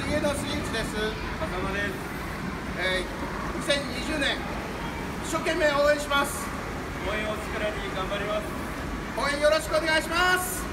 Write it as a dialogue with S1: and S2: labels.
S1: 杉野杉内です。
S2: 風間です。
S1: 2020年一生懸命応援します。
S2: 応援を力に頑張ります。
S1: 応援よろしくお願いします。